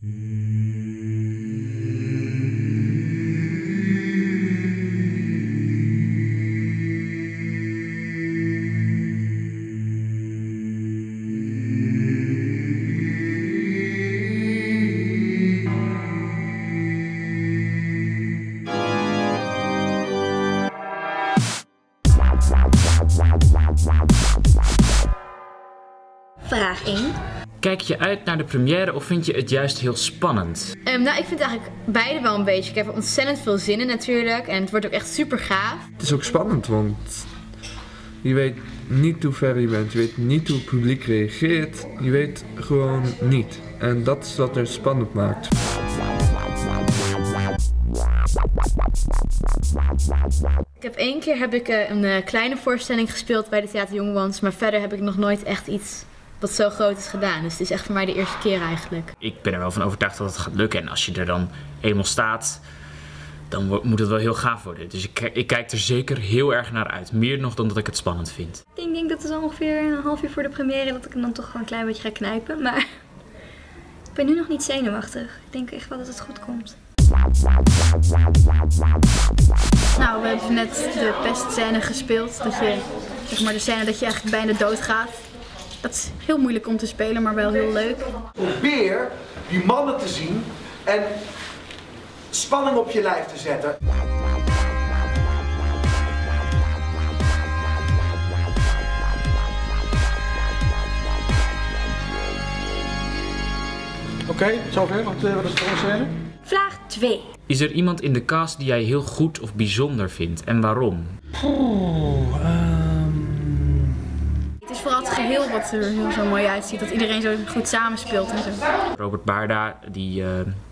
Vraag 1. Kijk je uit naar de première of vind je het juist heel spannend? Nou, ik vind eigenlijk beide wel een beetje. Ik heb er ontzettend veel zin in natuurlijk en het wordt ook echt super gaaf. Het is ook spannend, want je weet niet hoe ver je bent, je weet niet hoe het publiek reageert, je weet gewoon niet. En dat is wat het spannend maakt. Ik heb 1 keer een kleine voorstelling gespeeld bij de Theater Young Ones, maar verder heb ik nog nooit echt iets wat zo groot is gedaan. Dus het is echt voor mij de eerste keer eigenlijk. Ik ben er wel van overtuigd dat het gaat lukken en als je er dan eenmaal staat, dan moet het wel heel gaaf worden. Dus ik kijk er zeker heel erg naar uit. Meer nog dan dat ik het spannend vind. Ik denk dat het ongeveer een half uur voor de première dat ik hem dan toch gewoon een klein beetje ga knijpen. Maar ik ben nu nog niet zenuwachtig. Ik denk echt wel dat het goed komt. Nou, we hebben net de pestscène gespeeld. Zeg maar de scène dat je eigenlijk bijna doodgaat. Dat is heel moeilijk om te spelen, maar wel heel leuk. Probeer die mannen te zien en spanning op je lijf te zetten. Oké, zover. Wat is de scène? Vraag 2. Is er iemand in de cast die jij heel goed of bijzonder vindt en waarom? Het is vooral het geheel wat er heel zo mooi uitziet. Dat iedereen zo goed samenspeelt en zo. Robert Baarda, die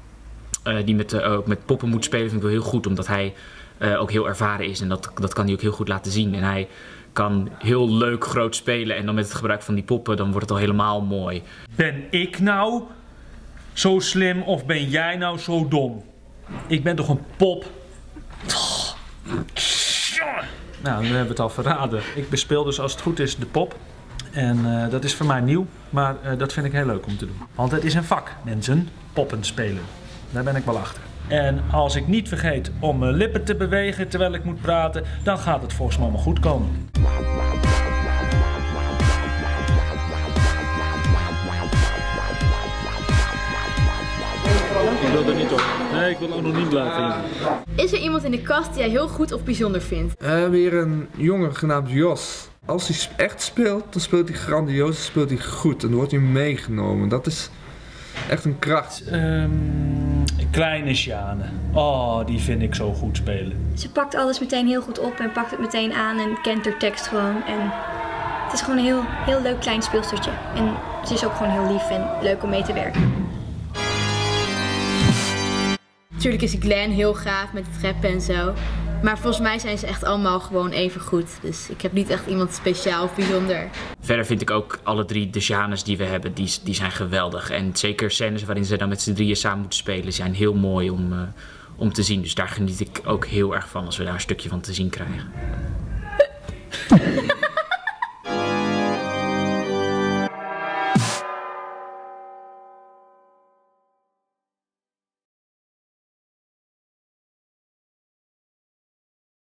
met poppen moet spelen, vind ik wel heel goed. Omdat hij ook heel ervaren is en dat kan hij ook heel goed laten zien. En hij kan heel leuk groot spelen en dan met het gebruik van die poppen, dan wordt het al helemaal mooi. Ben ik nou zo slim of ben jij nou zo dom? Ik ben toch een pop? Nou, nu hebben we het al verraden. Ik bespeel dus als het goed is de pop. En dat is voor mij nieuw, maar dat vind ik heel leuk om te doen. Want het is een vak, mensen. Poppen spelen. Daar ben ik wel achter. En als ik niet vergeet om mijn lippen te bewegen terwijl ik moet praten, dan gaat het volgens mij allemaal goed komen. Ik wil er niet op. Nee, ik wil ook nog niet blijven. Is er iemand in de cast die jij heel goed of bijzonder vindt? We hebben hier een jongen genaamd Jos. Als hij echt speelt, dan speelt hij grandioos, dan speelt hij goed en dan wordt hij meegenomen. Dat is echt een kracht. Kleine Sjane. Oh, die vind ik zo goed spelen. Ze pakt alles meteen heel goed op en pakt het meteen aan en kent haar tekst gewoon. En het is gewoon een heel leuk klein speelstertje. En ze is ook gewoon heel lief en leuk om mee te werken. Natuurlijk is Glenn heel gaaf met het rappen en zo. Maar volgens mij zijn ze echt allemaal gewoon even goed. Dus ik heb niet echt iemand speciaal of bijzonder. Verder vind ik ook alle 3 de Sjanes die we hebben, die zijn geweldig. En zeker scènes waarin ze dan met z'n drieën samen moeten spelen, zijn heel mooi om te zien. Dus daar geniet ik ook heel erg van als we daar een stukje van te zien krijgen.